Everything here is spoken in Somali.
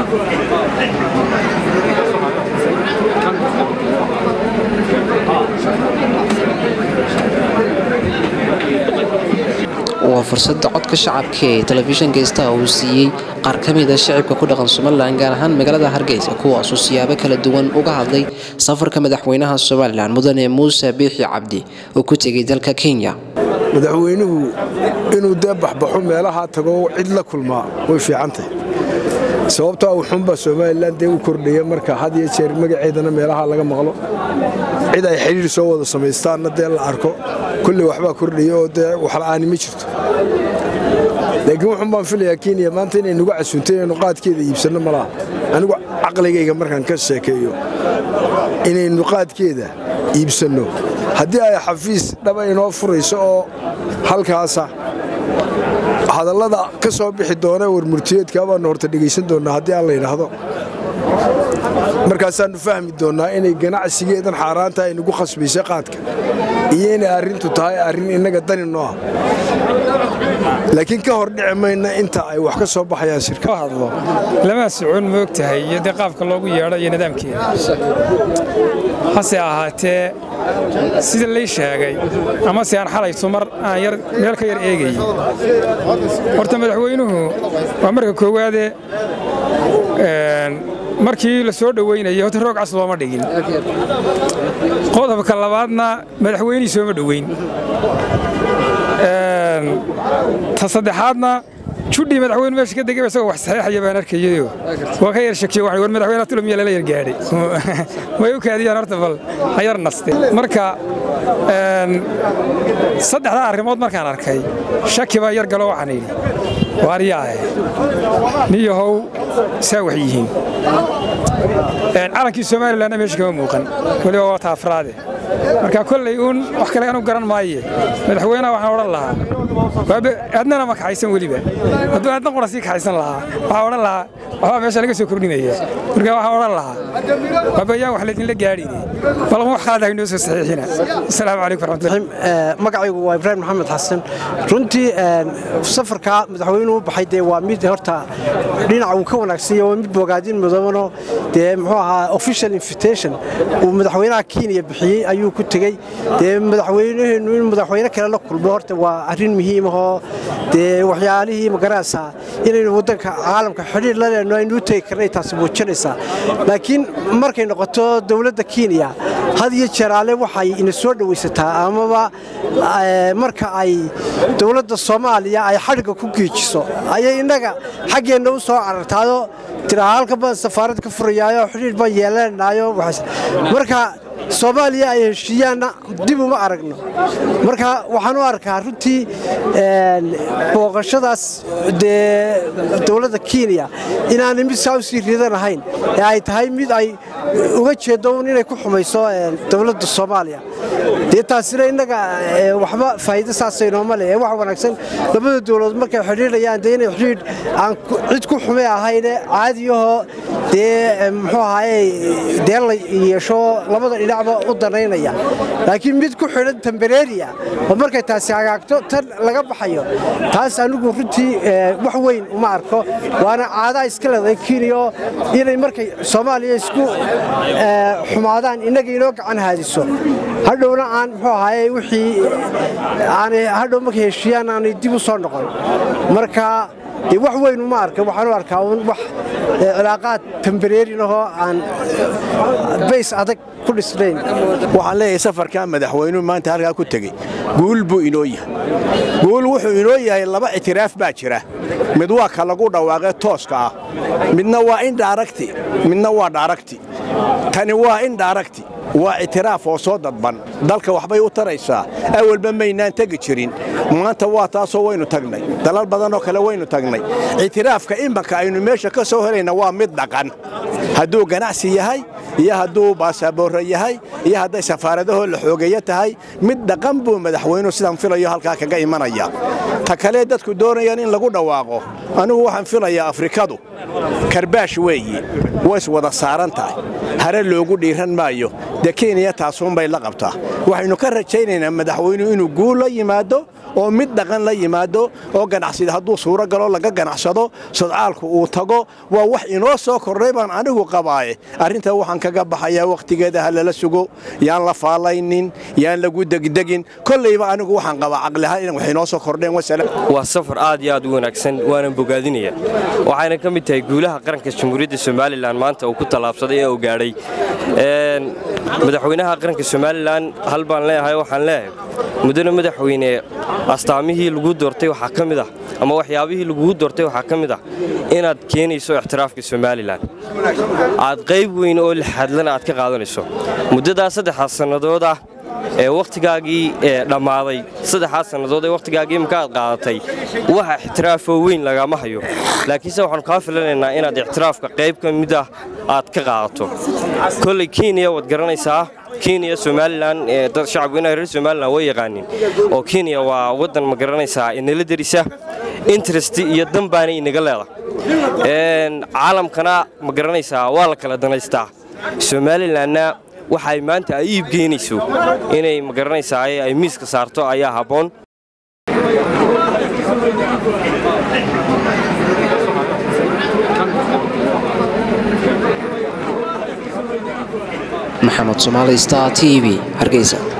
وفرصة codka shacabka ee telefishinka Star uu siiyay qaar kamid ah shacabka ku dhaqan Soomaaliland gaar ahaan magaalada Hargeysa kuwaas oo siyaabo kala duwan uga hadlay safarka madaxweynaha Soomaaliland Mudane Muuse Biixi Cabdi oo ku tagay dalka Kenya madaxweynuhu inuu baxbaxo meelaha tago cid la kulma way fiicantahay sababtoo ah xunba Soomaaliland uu kordhiyay marka had iyo jeer magaceedana meelaha laga maqlo cid ay xiriir soo wada sameystaan la arko kulli waxba kordhiyo oo wax la'aan ma jirto laakiin waxaan baan filayaa Kenya maanta inay nagu casuuntay inuu qaadkeeda iibsano malaha anigu aqligayga markaan ka sheekeeyo inay qaadkeeda iibsano haddii ay xafiis dhaba inoo furayso oo halkaas hadallada ka soo bixi doona warmurtiyeedka baan horta dhageysan doonaa haddii aan la yiraahdo markaasaan fahmi doonaa inay ganacsigeedan xaaraanta ay nagu khasbayso qaadka iyo inay arrintu tahay arrin inaga dani noo laakiin ka hor dhicmayna inta ay wax ka soo baxayaan shirka hadlo lama socon moogtahay iyo qaabka loogu yeedho iyo nidaamkeeda hase ahaatee sida la sheegay ama si aan xalay sumar aan yar meel ka yar eegay horta madaxweynuhu waa marka koowaad markii la soo dhaweynayay horta roog cas looma dhigin qodobka labaadna madaxweynuhu soo ma dhaweyn ta saddexaadna judhi madaxweyne meesha ka degay isagoo wax saxiixaya baan arkayo waa ka yar shakiyo wax war madaxweynaha tulmiya la yar gaaray way u kaadiyaan horta bal ayar naste marka saddexda arrimood markaan arkay shaki baa yar galo waxaan yiri waariyaahe niyahow saa wax yihiin calankii Soomaaliland meesha kama muuqan wali waa taafraade marka kulay wax kale aanu garan maayo madaxweynaha waxaan oran lahaa adnana ma kaxaysan waliba hadduu adna qorasi kaxaysan lahaa waxaan oran lahaa waxa meesha laga soo kordhinaya marka waxaan oran lahaa babayaan wax la gaadhin bal wax qaadahay noo soo saxiixina assalaamu calaykum warahmatullahi magacaygu waa Ibrahim Maxamed Xasan runtii safarka madaxweynuhu baxay waa mid horta dhinaca uu ka wanaagsan yahay mid bogaadin mudano muxuu ahaa official invitation uu madaxweynaha Kenya bixiyay ayuu ku tagay madaxweynuhu in madaxweyne kale la kulmo horta waa arrin muhiim ah oo waxyaalihii magaraasa inay wadanka caalamka xiriir la leeyahay inuu tagay karnay taas muujinaysa laakiin markay noqoto dawladda Kenya had iyo jeer ale waxay in soo dhawaysataa amaba marka ay dawladda Soomaaliya ay xadhiga ku geejiso ayay inaga xageena u soo carartaado halka baan safaarad ka furayaayo xiriir baan yeelanayo marka Soomaaliya ay heshiiyaan dib uma aragno marka waxaan u arkaa runtii booqashadaas dawladda Kenya inaan mid South Ridan ahayn ay tahay mid ay uga jeedo inay ku xumayso dawladda Soomaaliya taasina inaga waxba faa'iido saasayno ma leeyahay wax wanaagsan labada dawladood markay xiriirayaan inay xiriir aan cid ku xumay ahayn caadiyaho muxuu ahaayay la yeesho labada dhinacba u danaynaya laakiin mid ku xiran temporary oo markay taasi hagaagto tan laga baxayo taas anigu runtii wax weyn uma arko waana caada iska leedahay Kenya inay markay Soomaaliya isku xumaadaan inaga inoo gacan haadiso hadhowna aan muxuu ahaayay wixii aan hadhow markay heshiiyaan aan dib u soo noqon marka wax weyn uma arko waxaan u arkaa wax cilaaqaad temporary ah aan base adag ku dhisnayn waxaan leeyahay safarka madaxweynuhu maanta halka ku tagay guul buu inoo yahay guul wuxuu inoo yahay laba itiraaf baa jira mid waa ka lagu dhawaaqay tooska ah midna waa indirect midna waa direct tani waa indirect waa itiraaf oo soo dadban dalka waxbay u taraysaa awalba maynaan tagi jirin maanta waa taasoo waynu tagnay dalal badan oo kale waynu tagnay itiraafka imaka aynu meesha ka soo helayna waa mid dhaqan hadduu ganacsi yahay iyo hadduu baasaboor yahay iyo hadday safaaradaha la xoogeeyo tahay mid dhaqan buu madaxweynuhu sidaan filayo halka kaga imanaya ta kale dadku doonayaan in lagu dhawaaqo anigu waxaan filayaa Afrikadu karbaash weeye way wada saaran tahay hare loogu dhiiran maayo Kenya taasoo bay la qabtaa waxaynu ka rajaynaynaa madaxweynuhu inuu guul la yimaado oo mid dhaqan la yimaado oo ganacsida hadduu suuro galo laga ganacsado sodcaalku uu tago waa wax inoo soo kordhay baan anigu qabaaye arrinta waxaan kaga baxayaa waqtigeeda ha lala sugo yaan la faalaynin yaan lagu degdegin kollayba anigu waxaan qabaa caqliha in wax inoo soo kordheen waa safar aad iyo aad u wanaagsan waana bogaadinaya waxayna ka mid tahay guulaha qaranka Jamhuuriyadda Soomaaliland maanta uu ku talaabsaday ee uu gaadhay madaxweynaha qaranka Soomaaliland hal baan leeyahay waxaan leeyahay mudane madaxweyne astaamihii lagu doortay waxa kamid ah ama waxyaabihii lagu doortay waxa kamid ah inaad keenayso ixtiraafka Soomaaliland aad qayb weyn oo lixadlana aad ka qaadanayso muddada 3 sanadood ah ee waqtigaagii dhamaaday 3 sanadood ee waqtigaagii marka aad qaadatay waxa ixtiraaf weyn lagama hayo laakiin waxaan ka filanaynaa inaad ixtiraafka qayb ka mid ah aad ka qaadato kulli Kenya wad garanaysaa Kenya Somaliland dad shacabweynaha reer Somaliland way yaqaaniin oo Kenya waa wadan ma garanaysaa in la dirisa interest iyo danbaana inaga leedahay caalamkana ma garanaysaa waa la kala danaystaa Somalilandna waxay maanta ay iib geynayso inay ma garanaysaa ay miiska saarto ayaa haboon Maxamed Soomaali Star TV Hargeysa